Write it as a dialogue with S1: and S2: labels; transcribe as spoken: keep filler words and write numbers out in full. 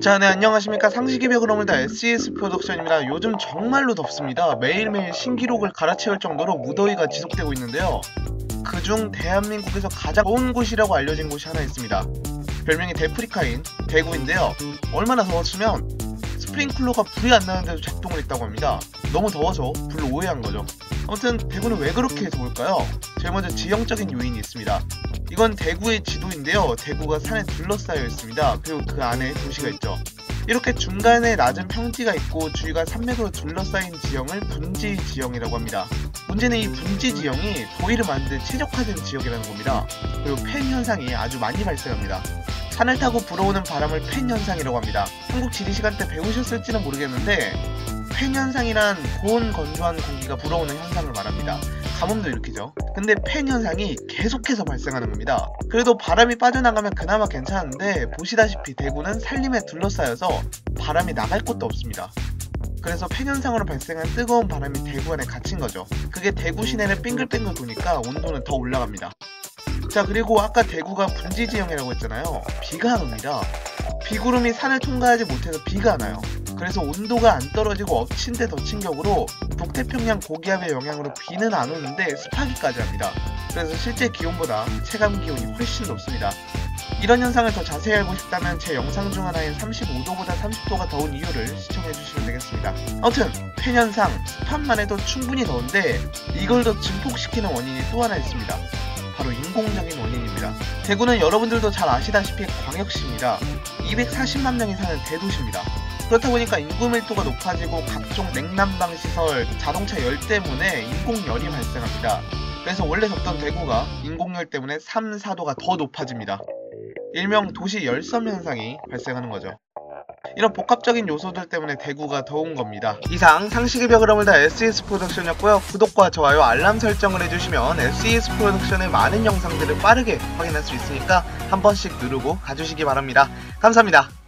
S1: 자, 네, 안녕하십니까. 상식이 벽을 허물다 에스이에스 프로덕션입니다. 요즘 정말로 덥습니다. 매일매일 신기록을 갈아채울 정도로 무더위가 지속되고 있는데요. 그중 대한민국에서 가장 더운 곳이라고 알려진 곳이 하나 있습니다. 별명이 데프리카인 대구인데요. 얼마나 더웠으면 스프링클러가 불이 안 나는데도 작동을 했다고 합니다. 너무 더워서 불을 오해한 거죠. 아무튼 대구는 왜 그렇게 더울까요? 제일 먼저 지형적인 요인이 있습니다. 이건 대구의 지도인데요. 대구가 산에 둘러싸여 있습니다. 그리고 그 안에 도시가 있죠. 이렇게 중간에 낮은 평지가 있고 주위가 산맥으로 둘러싸인 지형을 분지 지형이라고 합니다. 문제는 이 분지 지형이 더위를 만드는 최적화된 지역이라는 겁니다. 그리고 팬 현상이 아주 많이 발생합니다. 산을 타고 불어오는 바람을 팬 현상이라고 합니다. 한국 지리 시간 때 배우셨을지는 모르겠는데 팬 현상이란 고온 건조한 공기가 불어오는 현상을 말합니다. 가뭄도 일으키죠. 근데 팬 현상이 계속해서 발생하는 겁니다. 그래도 바람이 빠져나가면 그나마 괜찮은데 보시다시피 대구는 산림에 둘러싸여서 바람이 나갈 곳도 없습니다. 그래서 팬 현상으로 발생한 뜨거운 바람이 대구 안에 갇힌 거죠. 그게 대구 시내를 빙글빙글 도니까 온도는 더 올라갑니다. 자, 그리고 아까 대구가 분지 지형이라고 했잖아요. 비가 안 옵니다. 비구름이 산을 통과하지 못해서 비가 안 와요. 그래서 온도가 안 떨어지고 엎친 데 덮친 격으로 북태평양 고기압의 영향으로 비는 안 오는데 습하기까지 합니다. 그래서 실제 기온보다 체감 기온이 훨씬 높습니다. 이런 현상을 더 자세히 알고 싶다면 제 영상 중 하나인 삼십오 도보다 삼십 도가 더운 이유를 시청해주시면 되겠습니다. 아무튼 팬 현상, 습함만 해도 충분히 더운데 이걸 더 증폭시키는 원인이 또 하나 있습니다. 바로 인공적인 원인입니다. 대구는 여러분들도 잘 아시다시피 광역시입니다. 이백사십만 명이 사는 대도시입니다. 그렇다 보니까 인구 밀도가 높아지고 각종 냉난방 시설, 자동차 열 때문에 인공열이 발생합니다. 그래서 원래 덥던 대구가 인공열 때문에 삼, 사 도가 더 높아집니다. 일명 도시 열섬 현상이 발생하는 거죠. 이런 복합적인 요소들 때문에 대구가 더운 겁니다. 이상 상식의 벽을 허물다 에스이에스 프로덕션이었고요. 구독과 좋아요, 알람 설정을 해주시면 에스이에스 프로덕션의 많은 영상들을 빠르게 확인할 수 있으니까 한 번씩 누르고 가주시기 바랍니다. 감사합니다.